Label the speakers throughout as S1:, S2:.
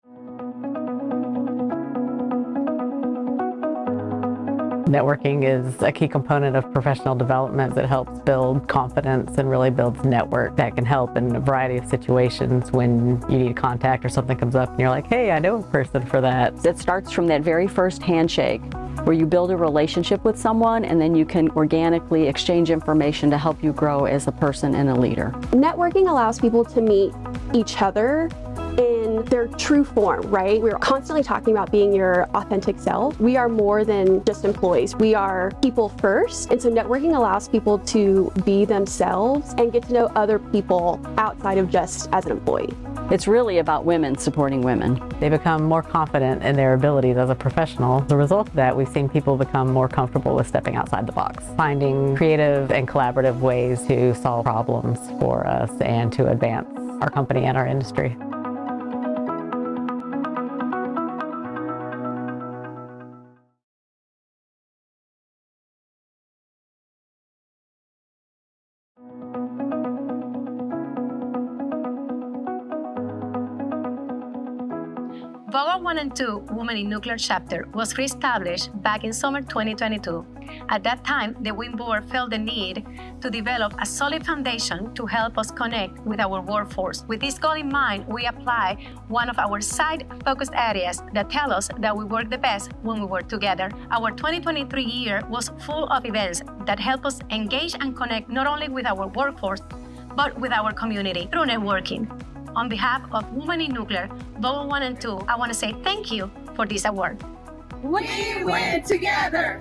S1: Networking is a key component of professional development that helps build confidence and really builds network that can help in a variety of situations when you need a contact or something comes up and you're like, hey, I know a person for that.
S2: It starts from that very first handshake where you build a relationship with someone and then you can organically exchange information to help you grow as a person and a leader.
S3: Networking allows people to meet each other in their true form, right? We're constantly talking about being your authentic self. We are more than just employees. We are people first. And so networking allows people to be themselves and get to know other people outside of just as an employee.
S2: It's really about women supporting women.
S1: They become more confident in their abilities as a professional. As a result of that, we've seen people become more comfortable with stepping outside the box, finding creative and collaborative ways to solve problems for us and to advance our company and our industry.
S4: VOGA 1 and 2 Women in Nuclear chapter was reestablished back in summer 2022. At that time, the WIN board felt the need to develop a solid foundation to help us connect with our workforce. With this goal in mind, we apply one of our side-focused areas that tell us that we work the best when we work together. Our 2023 year was full of events that help us engage and connect not only with our workforce, but with our community through networking. On behalf of Women in Nuclear, VOGA 1 and 2, I want to say thank you for this award.
S5: We win together!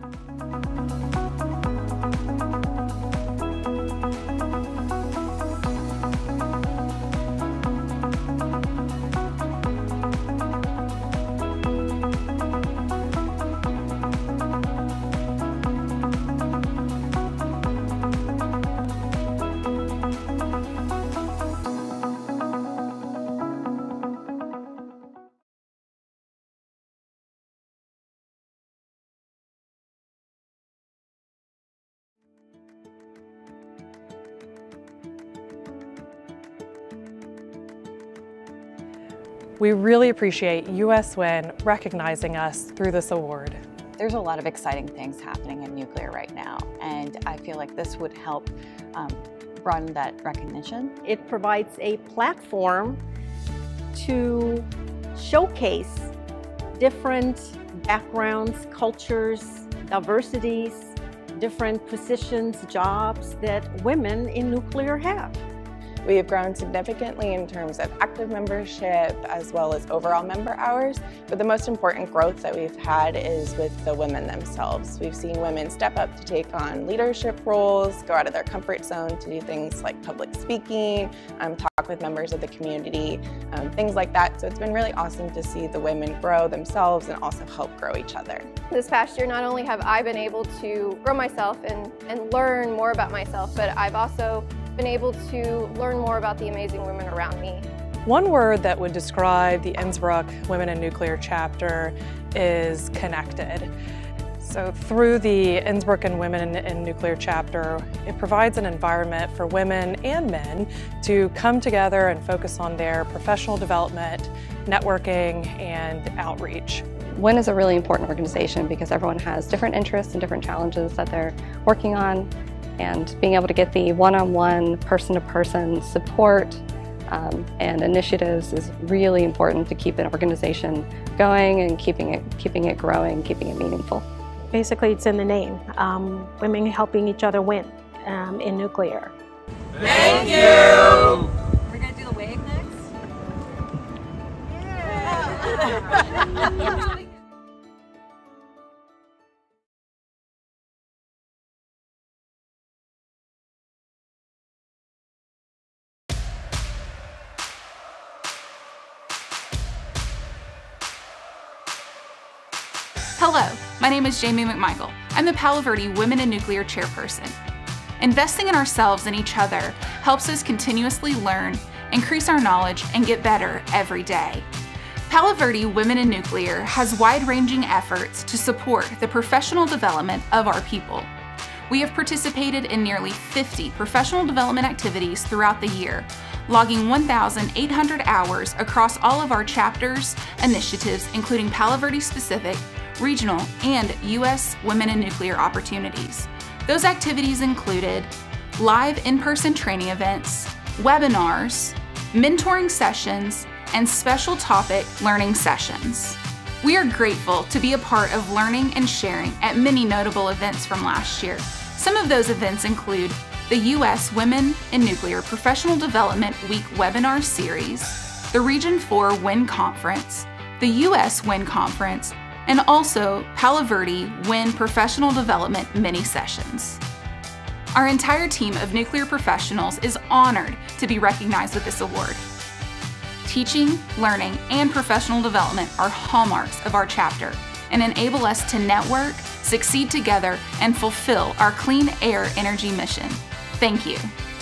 S6: We really appreciate US WIN recognizing us through this award.
S7: There's a lot of exciting things happening in nuclear right now, and I feel like this would help broaden that recognition.
S8: It provides a platform to showcase different backgrounds, cultures, diversities, different positions, jobs that women in nuclear have.
S9: We have grown significantly in terms of active membership as well as overall member hours, but the most important growth that we've had is with the women themselves. We've seen women step up to take on leadership roles, go out of their comfort zone to do things like public speaking, talk with members of the community, things like that. So it's been really awesome to see the women grow themselves and also help grow each other.
S10: This past year, not only have I been able to grow myself and learn more about myself, but I've also been able to learn more about the amazing women around me.
S6: One word that would describe the Innsbruck Women in Nuclear chapter is connected. So through the Innsbruck and Women in Nuclear chapter, it provides an environment for women and men to come together and focus on their professional development, networking, and outreach.
S11: WIN is a really important organization because everyone has different interests and different challenges that they're working on, and being able to get the one-on-one, person-to-person support and initiatives is really important to keep an organization going and keeping it growing, keeping it meaningful.
S12: Basically, it's in the name. Women helping each other win in nuclear.
S5: Thank you!
S13: We're going to do the wave next? Yeah!
S14: Hello, my name is Jamie McMichael. I'm the Palo Verde Women in Nuclear chairperson. Investing in ourselves and each other helps us continuously learn, increase our knowledge, and get better every day. Palo Verde Women in Nuclear has wide-ranging efforts to support the professional development of our people. We have participated in nearly 50 professional development activities throughout the year, logging 1,800 hours across all of our chapters, initiatives, including Palo Verde-specific, regional, and U.S. Women in Nuclear opportunities. Those activities included live in-person training events, webinars, mentoring sessions, and special topic learning sessions. We are grateful to be a part of learning and sharing at many notable events from last year. Some of those events include the U.S. Women in Nuclear Professional Development Week webinar series, the Region 4 WIN Conference, the U.S. WIN Conference, and also Palo Verde WIN Professional Development mini sessions. Our entire team of nuclear professionals is honored to be recognized with this award. Teaching, learning, and professional development are hallmarks of our chapter and enable us to network, succeed together, and fulfill our clean air energy mission. Thank you.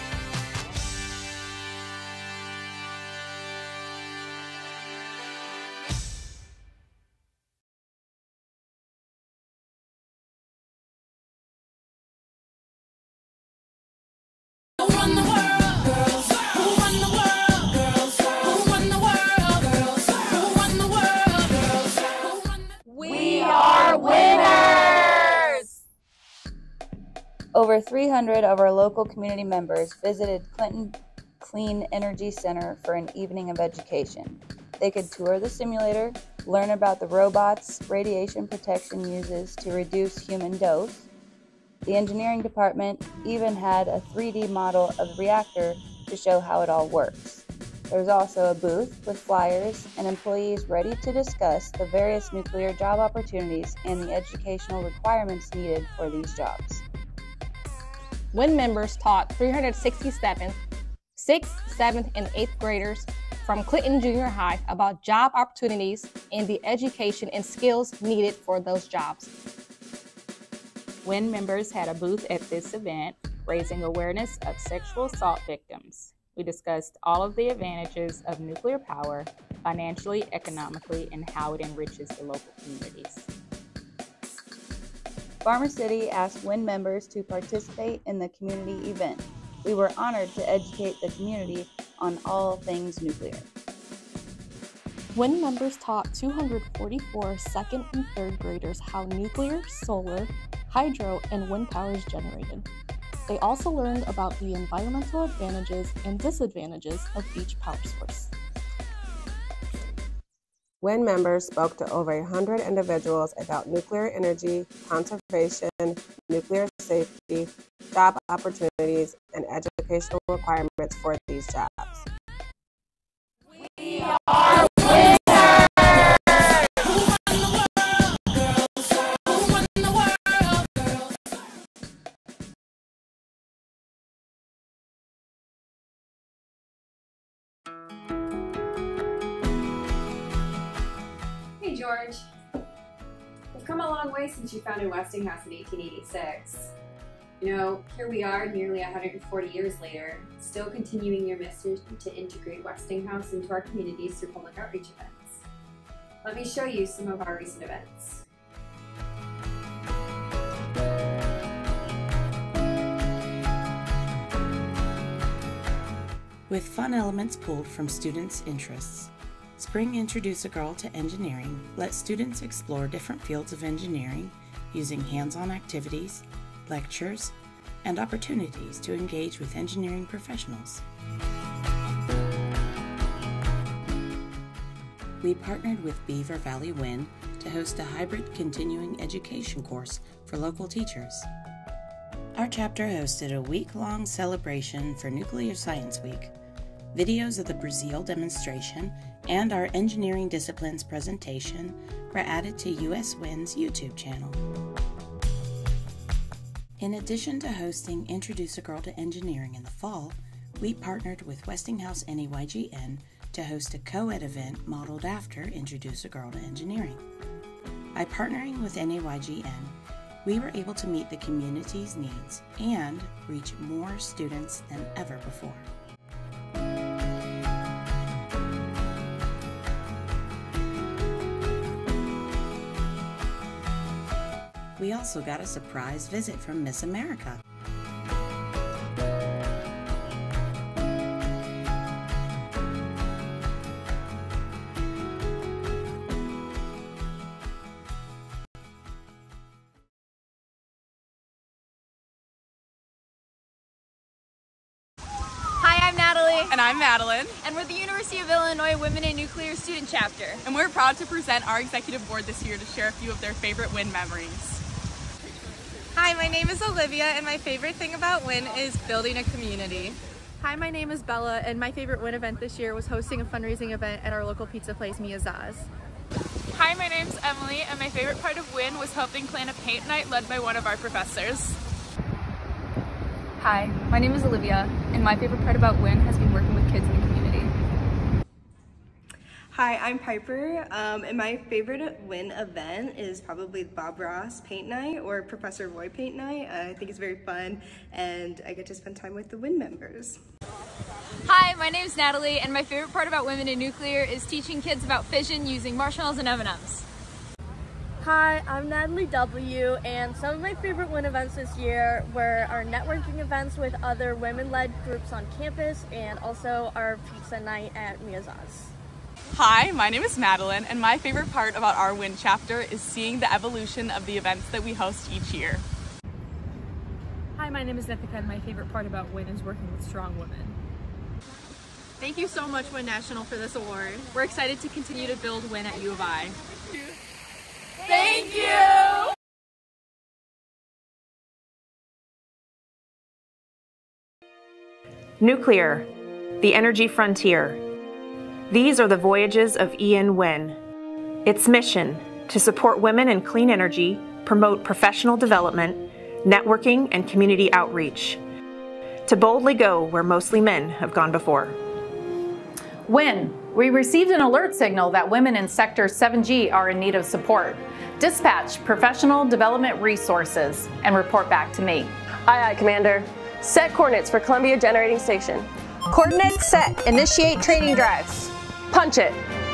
S15: Over 300 of our local community members visited Clinton Clean Energy Center for an evening of education. They could tour the simulator, learn about the robots radiation protection uses to reduce human dose. The engineering department even had a 3D model of the reactor to show how it all works. There was also a booth with flyers and employees ready to discuss the various nuclear job opportunities and the educational requirements needed for these jobs.
S16: WIN members taught 367 6th, 7th, and 8th graders from Clinton Junior High about job opportunities and the education and skills needed for those jobs.
S17: WIN members had a booth at this event, raising awareness of sexual assault victims. We discussed all of the advantages of nuclear power, financially, economically, and how it enriches the local communities.
S15: Farmer City asked WIN members to participate in the community event. We were honored to educate the community on all things nuclear.
S18: WIN members taught 244 2nd and 3rd graders how nuclear, solar, hydro, and wind power is generated. They also learned about the environmental advantages and disadvantages of each power source.
S19: WIN members spoke to over 100 individuals about nuclear energy, conservation, nuclear safety, job opportunities, and educational requirements for these jobs.
S5: We are winners!
S20: Hey George, we've come a long way since you founded Westinghouse in 1886. You know, here we are nearly 140 years later, still continuing your mission to integrate Westinghouse into our communities through public outreach events. Let me show you some of our recent events.
S21: With fun elements pulled from students' interests, Spring Introduce a Girl to Engineering lets students explore different fields of engineering using hands-on activities, lectures, and opportunities to engage with engineering professionals. We partnered with Beaver Valley WIN to host a hybrid continuing education course for local teachers. Our chapter hosted a week-long celebration for Nuclear Science Week. Videos of the Brazil demonstration and our engineering disciplines presentation were added to US WIN's YouTube channel. In addition to hosting Introduce a Girl to Engineering in the fall, we partnered with Westinghouse NEYGN to host a co-ed event modeled after Introduce a Girl to Engineering. By partnering with NEYGN, we were able to meet the community's needs and reach more students than ever before. We also got a surprise visit from Miss America.
S3: And I'm Madeline.
S22: And we're the University of Illinois Women in Nuclear Student Chapter.
S3: And we're proud to present our executive board this year to share a few of their favorite WIN memories.
S23: Hi, my name is Olivia, and my favorite thing about WIN is building a community.
S24: Hi, my name is Bella, and my favorite WIN event this year was hosting a fundraising event at our local pizza place, Mia Zaz.
S25: Hi, my name's Emily, and my favorite part of WIN was helping plan a paint night led by one of our professors.
S26: Hi, my name is Olivia, and my favorite part about WIN has been working with kids in the community.
S27: Hi, I'm Piper, and my favorite WIN event is probably Bob Ross Paint Night or Professor Roy Paint Night. I think it's very fun, and I get to spend time with the WIN members.
S22: Hi, my name is Natalie, and my favorite part about Women in Nuclear is teaching kids about fission using marshmallows and M&Ms.
S24: Hi, I'm Natalie W, and some of my favorite WIN events this year were our networking events with other women-led groups on campus and also our pizza night at Mia Zaz.
S3: Hi, my name is Madeline, and my favorite part about our WIN chapter is seeing the evolution of the events that we host each year.
S26: Hi, my name is Nithika, and my favorite part about WIN is working with strong women.
S24: Thank you so much, WIN National, for this award.
S26: We're excited to continue to build WIN at U of I.
S5: Thank you!
S28: Nuclear, the energy frontier. These are the voyages of Ian Wynne. Its mission, to support women in clean energy, promote professional development, networking, and community outreach. To boldly go where mostly men have gone before.
S29: WIN, we received an alert signal that women in Sector 7G are in need of support. Dispatch professional development resources and report back to me.
S30: Aye, Commander. Set coordinates for Columbia Generating Station.
S31: Coordinates set. Initiate training drives.
S30: Punch it.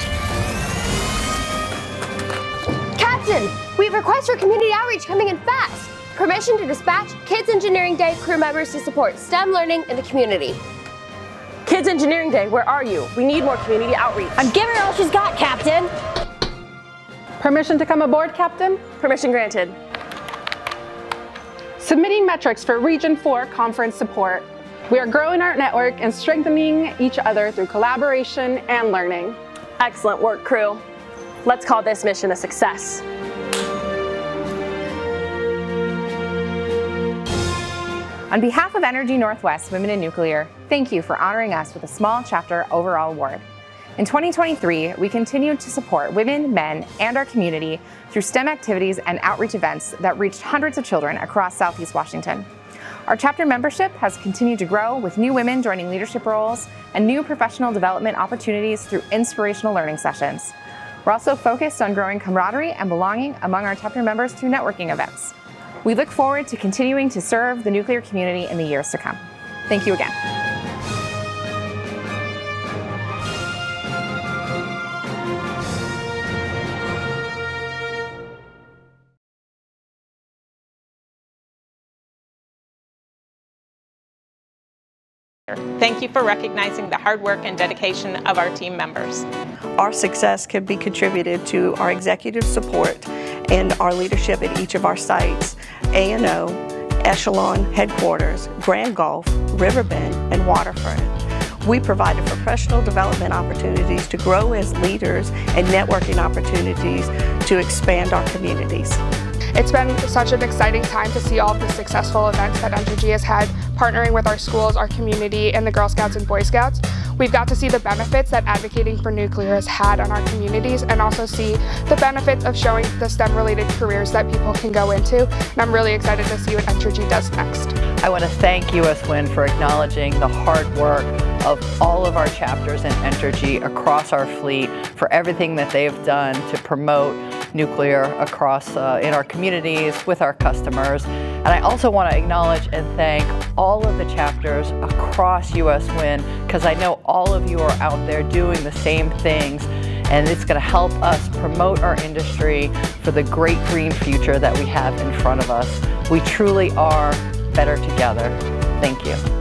S32: Captain, we have requests for community outreach coming in fast. Permission to dispatch Kids Engineering Day crew members to support STEM learning in the community.
S30: Kids Engineering Day, where are you? We need more community outreach.
S32: I'm giving her all she's got, Captain.
S33: Permission to come aboard, Captain?
S30: Permission granted.
S33: Submitting metrics for Region 4 conference support. We are growing our network and strengthening each other through collaboration and learning.
S30: Excellent work, crew. Let's call this mission a success.
S34: On behalf of Energy Northwest Women in Nuclear, thank you for honoring us with a small chapter overall award. In 2023, we continued to support women, men, and our community through STEM activities and outreach events that reached hundreds of children across Southeast Washington. Our chapter membership has continued to grow with new women joining leadership roles and new professional development opportunities through inspirational learning sessions. We're also focused on growing camaraderie and belonging among our chapter members through networking events. We look forward to continuing to serve the nuclear community in the years to come. Thank you again.
S35: Thank you for recognizing the hard work and dedication of our team members.
S36: Our success can be contributed to our executive support and our leadership at each of our sites, A&O, Echelon Headquarters, Grand Gulf, Riverbend, and Waterfront. We provided professional development opportunities to grow as leaders and networking opportunities to expand our communities.
S37: It's been such an exciting time to see all of the successful events that Entergy has had, partnering with our schools, our community, and the Girl Scouts and Boy Scouts. We've got to see the benefits that advocating for nuclear has had on our communities, and also see the benefits of showing the STEM-related careers that people can go into. And I'm really excited to see what Entergy does next.
S38: I want to thank US WIN for acknowledging the hard work of all of our chapters in Entergy across our fleet, for everything that they've done to promote nuclear across in our communities with our customers. And I also want to acknowledge and thank all of the chapters across US WIN, because I know all of you are out there doing the same things, and it's going to help us promote our industry for the great green future that we have in front of us. We truly are better together. Thank you.